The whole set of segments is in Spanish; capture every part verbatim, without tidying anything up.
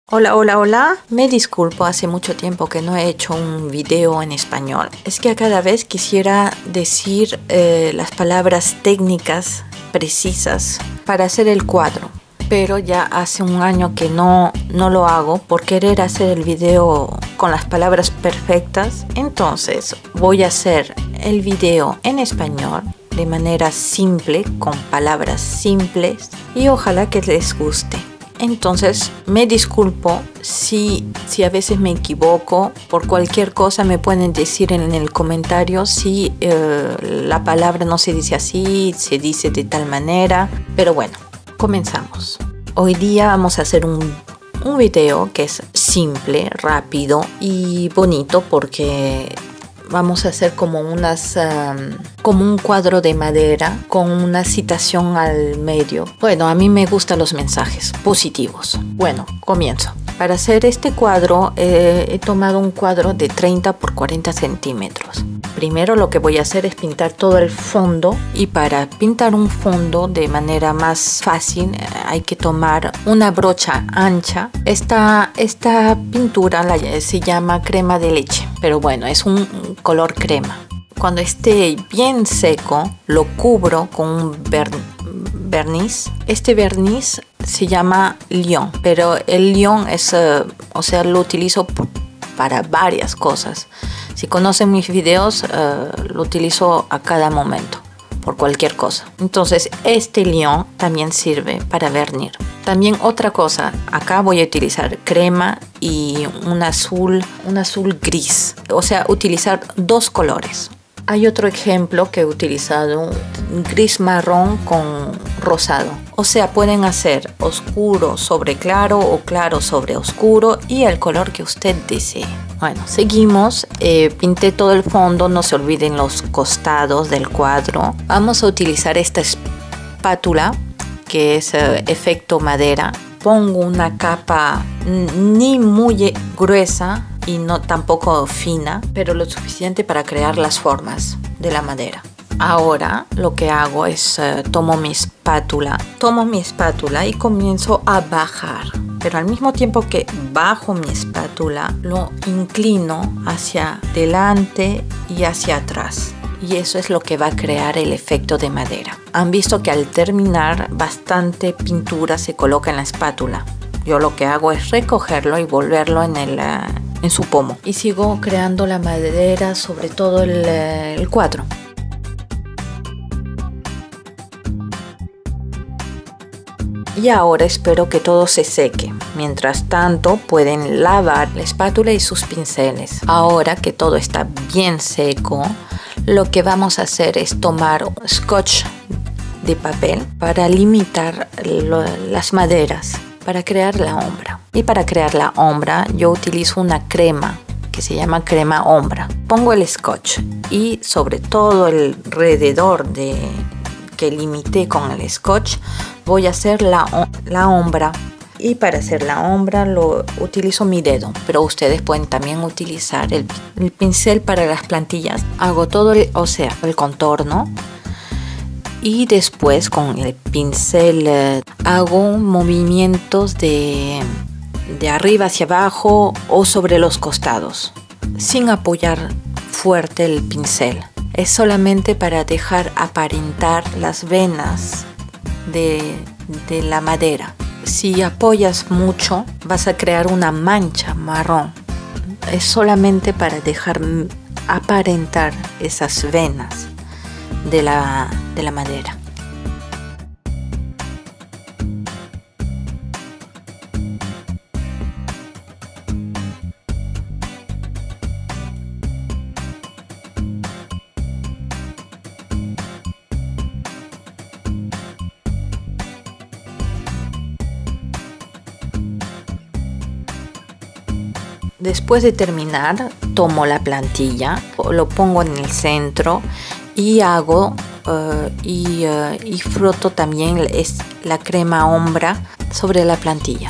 Hola, hola, hola. Me disculpo, hace mucho tiempo que no he hecho un video en español. Es que cada vez quisiera decir eh, las palabras técnicas precisas para hacer el cuadro. Pero ya hace un año que no, no lo hago por querer hacer el video con las palabras perfectas. Entonces voy a hacer el video en español de manera simple, con palabras simples, y ojalá que les guste. Entonces me disculpo si, si a veces me equivoco. Por cualquier cosa me pueden decir en el comentario si eh, la palabra no se dice así, se dice de tal manera. Pero bueno, comenzamos. Hoy día vamos a hacer un, un video que es simple, rápido y bonito, porque vamos a hacer como unas um, como un cuadro de madera con una citación al medio. Bueno, a mí me gustan los mensajes positivos. Bueno, comienzo. Para hacer este cuadro eh, he tomado un cuadro de treinta por cuarenta centímetros. Primero lo que voy a hacer es pintar todo el fondo, y para pintar un fondo de manera más fácil eh, hay que tomar una brocha ancha. Esta, esta pintura la, se llama crema de leche, pero bueno, es un color crema. Cuando esté bien seco lo cubro con un ver, verniz. Este verniz se llama Lyon, pero el Lyon es, uh, o sea, lo utilizo para varias cosas. Si conocen mis videos, uh, lo utilizo a cada momento, por cualquier cosa. Entonces este Lyon también sirve para vernir. También otra cosa, acá voy a utilizar crema y un azul, un azul gris. O sea, utilizar dos colores. Hay otro ejemplo que he utilizado, gris marrón con rosado. O sea, pueden hacer oscuro sobre claro o claro sobre oscuro, y el color que usted desee. Bueno, seguimos. Eh, pinté todo el fondo, no se olviden los costados del cuadro. Vamos a utilizar esta espátula que es eh, efecto madera. Pongo una capa ni muy gruesa y no tampoco fina, pero lo suficiente para crear las formas de la madera. Ahora lo que hago es uh, tomo mi espátula, tomo mi espátula y comienzo a bajar. Pero al mismo tiempo que bajo mi espátula, lo inclino hacia delante y hacia atrás. Y eso es lo que va a crear el efecto de madera. Han visto que al terminar, bastante pintura se coloca en la espátula. Yo lo que hago es recogerlo y volverlo en, el, uh, en su pomo. Y sigo creando la madera sobre todo el, uh, el cuadro. Y ahora espero que todo se seque. Mientras tanto pueden lavar la espátula y sus pinceles. Ahora que todo está bien seco, lo que vamos a hacer es tomar scotch de papel para limitar lo, las maderas, para crear la sombra. Y para crear la sombra yo utilizo una crema que se llama crema sombra. Pongo el scotch y sobre todo alrededor de que limité con el scotch voy a hacer la, la sombra. Y para hacer la sombra lo utilizo mi dedo, pero ustedes pueden también utilizar el, el pincel para las plantillas. Hago todo el, o sea, el contorno, y después con el pincel eh, hago movimientos de, de arriba hacia abajo o sobre los costados, sin apoyar fuerte el pincel. Es solamente para dejar aparentar las venas de, de la madera. Si apoyas mucho, vas a crear una mancha marrón. Es solamente para dejar aparentar esas venas de la, de la madera. Después de terminar, tomo la plantilla, lo pongo en el centro y hago uh, y, uh, y froto también es la crema sombra sobre la plantilla.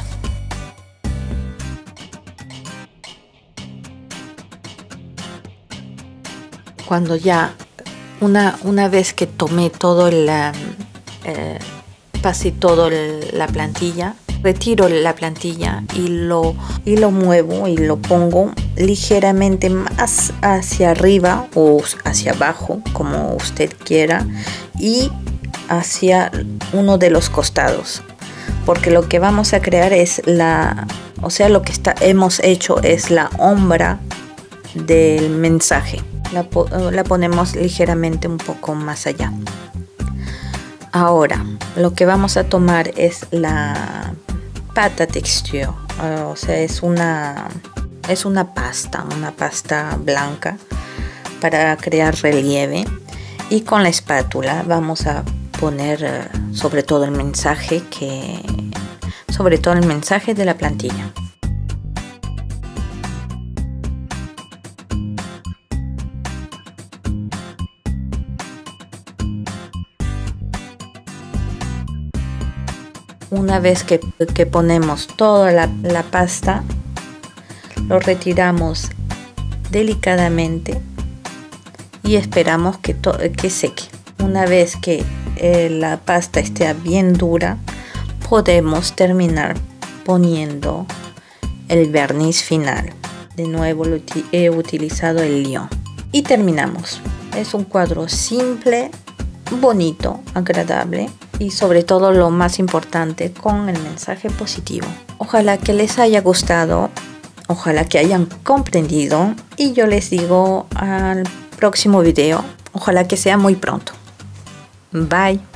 Cuando ya una, una vez que tomé todo el uh, eh, pasé todo el, la plantilla, retiro la plantilla y lo, y lo muevo y lo pongo ligeramente más hacia arriba o hacia abajo, como usted quiera, y hacia uno de los costados, porque lo que vamos a crear es la, o sea, lo que está, hemos hecho es la sombra del mensaje. La, la ponemos ligeramente un poco más allá. Ahora, lo que vamos a tomar es la pata texture, uh, o sea, es una, es una pasta, una pasta blanca para crear relieve, y con la espátula vamos a poner uh, sobre todo el mensaje que, sobre todo el mensaje de la plantilla. Una vez que, que ponemos toda la, la pasta, lo retiramos delicadamente y esperamos que, to, que seque. Una vez que eh, la pasta esté bien dura, podemos terminar poniendo el verniz final. De nuevo lo, he utilizado el Lyon. Y terminamos. Es un cuadro simple, bonito, agradable. Y sobre todo, lo más importante, con el mensaje positivo. Ojalá que les haya gustado, ojalá que hayan comprendido, y yo les digo al próximo video, ojalá que sea muy pronto. Bye.